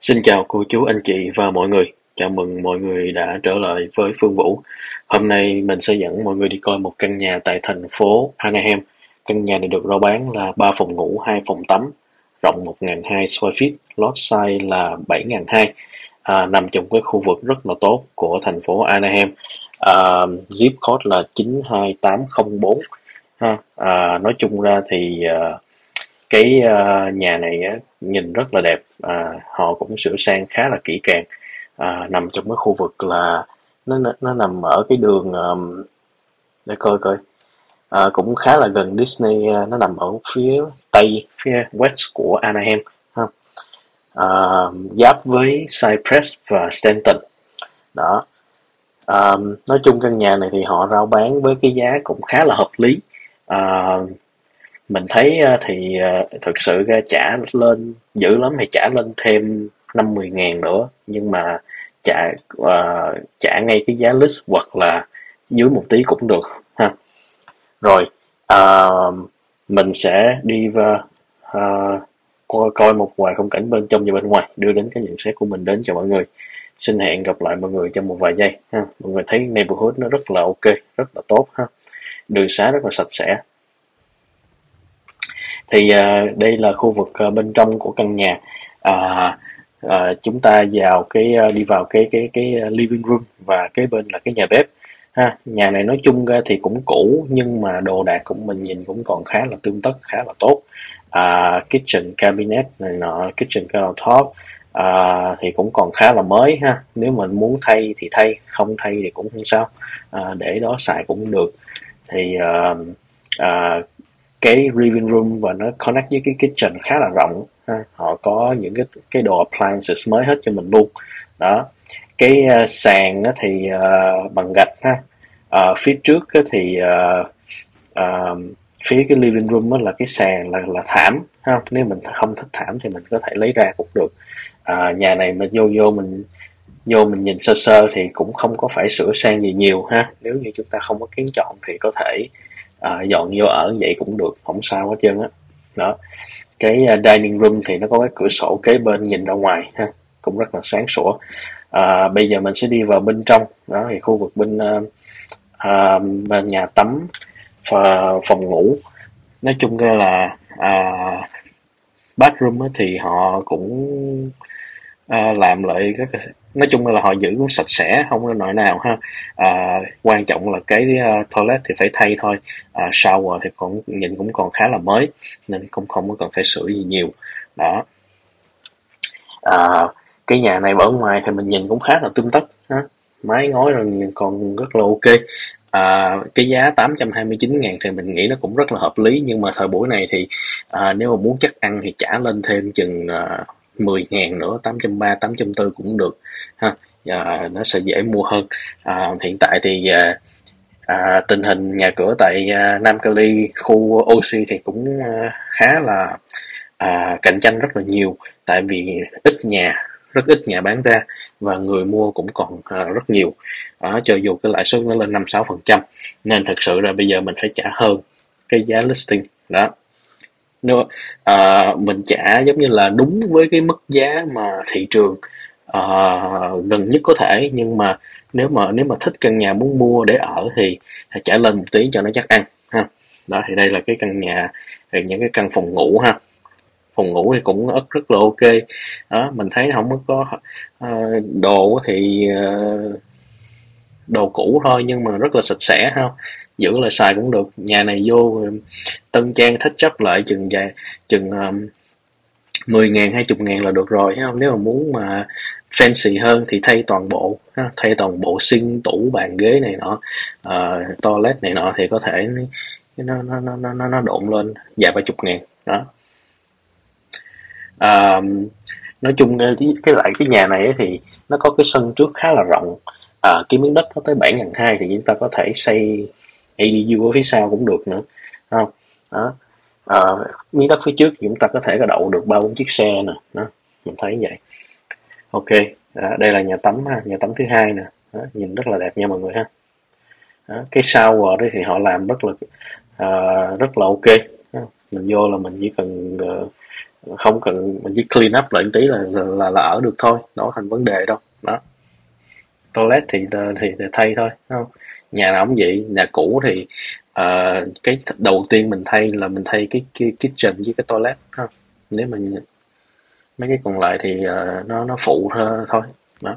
Xin chào cô chú, anh chị và mọi người. Chào mừng mọi người đã trở lại với Phương Vũ. Hôm nay mình sẽ dẫn mọi người đi coi một căn nhà tại thành phố Anaheim. Căn nhà này được rao bán là 3 phòng ngủ, 2 phòng tắm, rộng 1.200 square feet, lot size là 7.200, nằm trong cái khu vực rất là tốt của thành phố Anaheim. À, zip code là 92804. Nói chung ra thì cái nhà này á, nhìn rất là đẹp, họ cũng sửa sang khá là kỹ càng, nằm trong cái khu vực là nó nằm ở cái đường, để coi coi, cũng khá là gần Disney, nó nằm ở phía tây, phía west của Anaheim ha. Giáp với Cypress và Stanton đó. Nói chung căn nhà này thì họ rao bán với cái giá cũng khá là hợp lý. À, mình thấy thì thực sự ra trả lên dữ lắm thì trả lên thêm 50.000 nữa, nhưng mà trả trả ngay cái giá list hoặc là dưới một tí cũng được ha. Rồi, à, mình sẽ đi và coi một vài khung cảnh bên trong và bên ngoài, đưa đến cái nhận xét của mình đến cho mọi người. Xin hẹn gặp lại mọi người trong một vài giây ha. Mọi người thấy neighborhood nó rất là ok, rất là tốt ha. Đường xá rất là sạch sẽ. Thì đây là khu vực bên trong của căn nhà. À, chúng ta vào đi vào cái living room và cái bên là cái nhà bếp ha. Nhà này nói chung ra thì cũng cũ, nhưng mà đồ đạc của mình nhìn cũng còn khá là tươm tất, khá là tốt. Kitchen cabinet này nọ, kitchen countertop thì cũng còn khá là mới ha. Nếu mình muốn thay thì thay, không thay thì cũng không sao, để đó xài cũng được. Thì à, cái living room và nó connect với cái kitchen khá là rộng ha. Họ có những cái đồ appliances mới hết cho mình luôn đó. Cái sàn á thì bằng gạch ha. Phía trước á thì phía cái living room á là cái sàn là thảm ha. Nếu mình không thích thảm thì mình có thể lấy ra cũng được. Nhà này mình vô mình nhìn sơ sơ thì cũng không có phải sửa sang gì nhiều ha. Nếu như chúng ta không có kiến chọn thì có thể dọn vô ở vậy cũng được, không sao hết trơn á. Đó, cái dining room thì nó có cái cửa sổ kế bên nhìn ra ngoài ha, cũng rất là sáng sủa. Bây giờ mình sẽ đi vào bên trong đó. Thì khu vực bên nhà tắm và phòng ngủ, nói chung ra là bathroom á thì họ cũng làm lại nói chung là họ giữ cũng sạch sẽ, không có nỗi nào ha. Quan trọng là cái toilet thì phải thay thôi. Shower thì còn nhìn cũng còn khá là mới, nên cũng không có cần phải sửa gì nhiều đó. à, cái nhà này ở ngoài thì mình nhìn cũng khá là tươm tất ha. Mái ngói rồi còn rất là ok. Cái giá 829.000 thì mình nghĩ nó cũng rất là hợp lý, nhưng mà thời buổi này thì nếu mà muốn chắc ăn thì trả lên thêm chừng 10.000 nữa, 830, 840 cũng được ha. Nó sẽ dễ mua hơn. Hiện tại thì tình hình nhà cửa tại Nam Cali, khu OC thì cũng khá là cạnh tranh rất là nhiều, tại vì rất ít nhà bán ra và người mua cũng còn rất nhiều. Cho dù cái lãi suất nó lên 5-6%, nên thật sự là bây giờ mình phải trả hơn cái giá listing đó. Nếu mình trả giống như là đúng với cái mức giá mà thị trường gần nhất có thể, nhưng mà nếu mà thích căn nhà muốn mua để ở thì trả lên một tí cho nó chắc ăn ha. Đó, thì đây là cái căn nhà, thì những cái căn phòng ngủ ha. Phòng ngủ thì cũng rất là ok đó. Mình thấy không có đồ thì đồ cũ thôi, nhưng mà rất là sạch sẽ ha, giữ lại xài cũng được. Nhà này vô tân trang thích chấp lại chừng 10.000 20.000 là được rồi, thấy không? Nếu mà muốn mà fancy hơn thì thay toàn bộ ha, thay toàn bộ sink, tủ, bàn ghế này nọ, toilet này nọ thì có thể nó độn lên vài ba chục ngàn đó. À, nói chung cái lại cái nhà này thì nó có cái sân trước khá là rộng. Cái miếng đất nó tới 7.200 thì chúng ta có thể xây ADU ở phía sau cũng được nữa, không đó. Miếng đất phía trước chúng ta có thể có đậu được 3-4 chiếc xe nè đó, mình thấy vậy. Ok. Đây là nhà tắm ha, nhà tắm thứ hai nè đó, nhìn rất là đẹp nha mọi người ha. Đó, cái shower đấy thì họ làm rất là ok đó. Mình vô là mình chỉ cần không cần mình chỉ clean up lại một tí là ở được thôi, đâu có thành vấn đề đâu. Đó, toilet thì thay thôi, đúng hông? Nhà nào cũng vậy, nhà cũ thì, cái đầu tiên mình thay là mình thay cái kitchen với cái toilet ha. Nếu mình mấy cái còn lại thì, nó phụ thôi. Đó.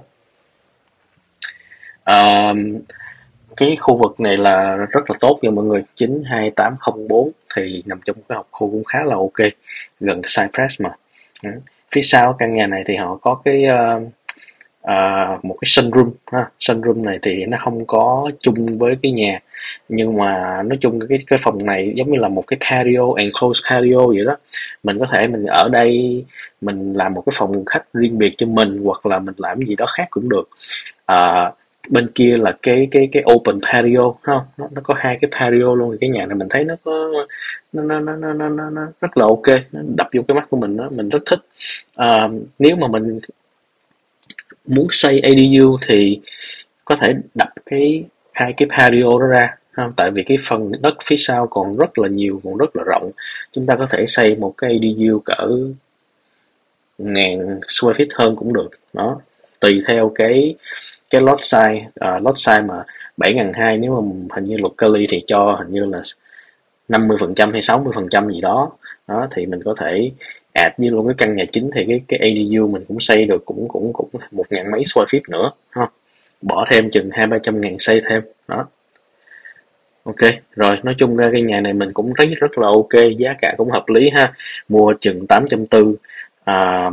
Ờm, cái khu vực này là rất là tốt nha mọi người, 92804 thì nằm trong cái học khu cũng khá là ok, gần Cypress mà. Đó. Phía sau căn nhà này thì họ có cái, một cái sunroom ha. Sunroom này thì nó không có chung với cái nhà, nhưng mà nói chung cái phòng này giống như là một cái patio, enclosed patio vậy đó. Mình có thể mình ở đây mình làm một cái phòng khách riêng biệt cho mình, hoặc là mình làm gì đó khác cũng được. À, bên kia là cái open patio không, nó có hai cái patio luôn. Thì cái nhà này mình thấy nó có nó rất là ok, nó đập vô cái mắt của mình đó, mình rất thích. Nếu mà mình muốn xây ADU thì có thể đập hai cái patio đó ra không, tại vì cái phần đất phía sau còn rất là nhiều, còn rất là rộng. Chúng ta có thể xây một cái ADU cỡ 1.000 square feet hơn cũng được đó, tùy theo cái lot size mà 7.200, nếu mà hình như luật Cali thì cho hình như là 50% hay 60% gì đó. Đó thì mình có thể add với luôn cái căn nhà chính, thì cái ADU mình cũng xây được cũng cũng cũng 1.000 mấy square feet nữa ha, bỏ thêm chừng 200-300 ngàn xây thêm đó. Ok, rồi nói chung ra cái nhà này mình cũng thấy rất là ok, giá cả cũng hợp lý ha. Mua chừng 840, à,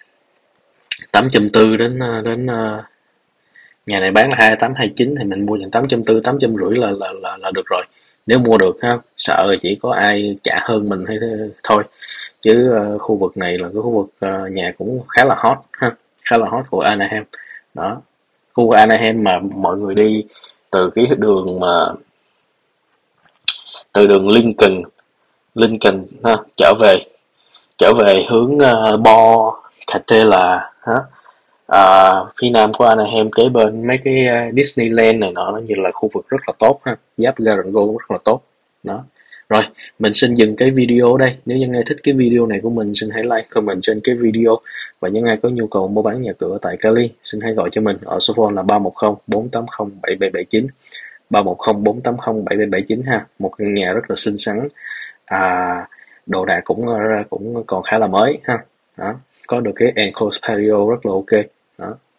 840 đến nhà này bán là 2829 thì mình mua chừng 840, 850 là được rồi. Nếu mua được ha, sợ là chỉ có ai trả hơn mình hay thôi. Chứ khu vực này là cái khu vực nhà cũng khá là hot ha, khá là hot của Anaheim. Đó, khu vực Anaheim mà mọi người đi từ cái đường mà từ đường Lincoln ha, trở về hướng Bo Catella ha. Phía nam của Anaheim kế bên mấy cái Disneyland này nọ, nó như là khu vực rất là tốt ha, giáp Garden Grove rất là tốt đó. Rồi mình xin dừng cái video ở đây. Nếu những ai thích cái video này của mình, xin hãy like, comment trên cái video. Và những ai có nhu cầu mua bán nhà cửa tại Cali, xin hãy gọi cho mình ở số phone là 310 480 7779, 310 480 7779 ha. Một căn nhà rất là xinh xắn, à, đồ đạc cũng còn khá là mới ha. Đó, có được cái enclosed patio rất là ok đó.